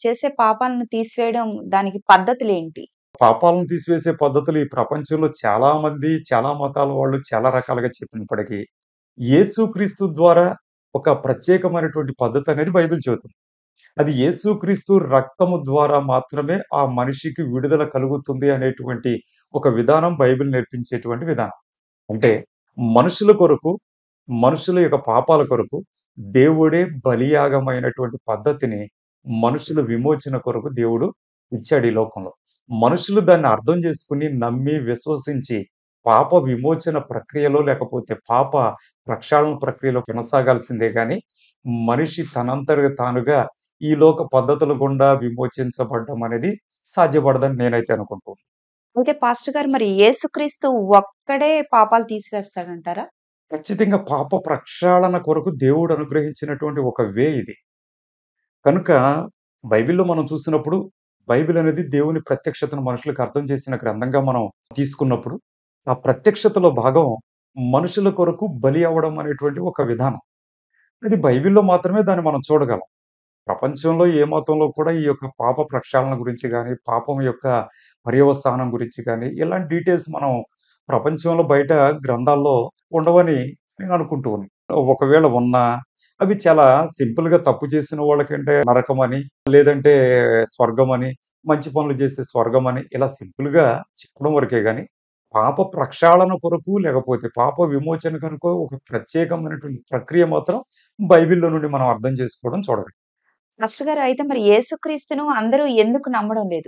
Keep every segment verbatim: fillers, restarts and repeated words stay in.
చేసే పాపాలను తీసివేయడం దానికి పద్ధతులేంటి? పాపాలను తీసివేసే పద్ధతులు ఈ ప్రపంచంలో చాలా మంది, చాలా మతాల వాళ్ళు చాలా రకాలుగా చెప్పినప్పటికీ, యేసుక్రీస్తు ద్వారా ఒక ప్రత్యేకమైనటువంటి పద్ధతనేది బైబిల్ చెబుతుంది. అది యేసుక్రీస్తు రక్తము ద్వారా మాత్రమే ఆ మనిషికి విడుదల కలుగుతుంది అనేటువంటి ఒక విధానం బైబిల్ నేర్పించేటువంటి విధానం. అంటే మనుషుల కొరకు, మనుషుల యొక్క పాపాల కొరకు దేవుడే బలియాగమైనటువంటి పద్ధతిని మనుషుల విమోచన కొరకు దేవుడు ఇచ్చాడు ఈ లోకంలో. మనుషులు దాన్ని అర్థం చేసుకొని, నమ్మి, విశ్వసించి పాప విమోచన ప్రక్రియలో లేకపోతే పాప ప్రక్షాళన ప్రక్రియలో కొనసాగాల్సిందే గాని, మనిషి తనంతట తానుగా ఈ లోక పద్ధతుల గుండా విమోచించబడ్డం అనేది సాధ్యపడదని నేనైతే అనుకుంటూ ఉన్నాను. అయితే పాస్టర్ గారు మరి యేసుక్రీస్తు ఒక్కడే పాపాలు తీసివేస్తాడంటారా? ఖచ్చితంగా పాప ప్రక్షాళన కొరకు దేవుడు అనుగ్రహించినటువంటి ఒక వే ఇది. కనుక బైబిల్‌లో మనం చూసినప్పుడు, బైబిల్ అనేది దేవుని ప్రత్యక్షతను మనుషులకు అర్థం చేసిన గ్రంథంగా మనం తీసుకున్నప్పుడు, ఆ ప్రత్యక్షతలో భాగం మనుషుల కొరకు బలి అవ్వడం అనేటువంటి ఒక విధానం. అది బైబిల్‌లో మాత్రమే దాన్ని మనం చూడగలం. ప్రపంచంలో ఏ మతంలో కూడా ఈ యొక్క పాప ప్రక్షాళన గురించి గాని, పాపం యొక్క పర్యవసానం గురించి గాని, ఇలాంటి డీటెయిల్స్ మనం ప్రపంచంలో బయట గ్రంథాల్లో ఉండవని నేను అనుకుంటూ ఉన్నాను. ఒకవేళ ఉన్నా అవి చాలా సింపుల్‌గా తప్పు చేసిన వాళ్ళకంటే నరకమని, లేదంటే స్వర్గమని, మంచి పనులు చేస్తే స్వర్గమని ఇలా సింపుల్‌గా చెప్పడం వరకే గాని, పాప ప్రక్షాళన కొరకు లేకపోతే పాప విమోచన కొరకు ఒక ప్రత్యేకమైనటువంటి ప్రక్రియ మాత్రం బైబిల్‌లో నుండి మనం అర్థం చేసుకోవడం చూడగలం. పాస్టర్ గారు అయితే మరి యేసుక్రీస్తును అందరూ ఎందుకు నమ్మడం లేదు?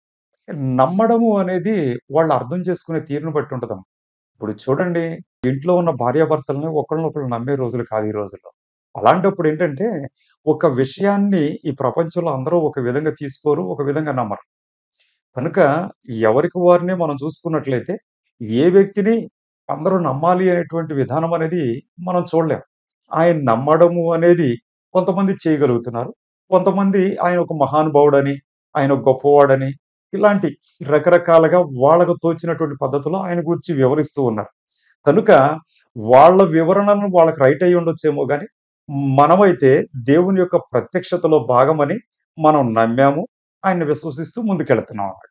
నమ్మడము అనేది వాళ్ళు అర్థం చేసుకునే తీరును బట్టి ఉంటదమ్మ. ఇప్పుడు చూడండి, ఇంట్లో ఉన్న భార్యాభర్తలని ఒకళ్ళనొకళ్ళు నమ్మే రోజులు కాదు ఈ రోజుల్లో. అలాంటప్పుడు ఏంటంటే, ఒక విషయాన్ని ఈ ప్రపంచంలో అందరూ ఒక విధంగా తీసుకోరు, ఒక విధంగా నమ్మరు. కనుక ఎవరికి వారిని మనం చూసుకున్నట్లయితే, ఏ వ్యక్తిని అందరూ నమ్మాలి అనేటువంటి విధానం అనేది మనం చూడలేం. ఆయన నమ్మడము అనేది కొంతమంది చేయగలుగుతున్నారు. కొంతమంది ఆయన ఒక మహానుభావుడని, ఆయన ఒక గొప్పవాడని, ఇలాంటి రకరకాలుగా వాళ్ళకు తోచినటువంటి పద్ధతిలో ఆయన గూర్చి వివరిస్తూ ఉన్నారు. కనుక వాళ్ళ వివరణలు వాళ్ళకి రైట్ అయ్యి ఉండొచ్చేమో గాని, మనమైతే దేవుని యొక్క ప్రత్యక్షతలో భాగమని మనం నమ్మాము. ఆయన్ని విశ్వసిస్తూ ముందుకెళ్తున్నాం.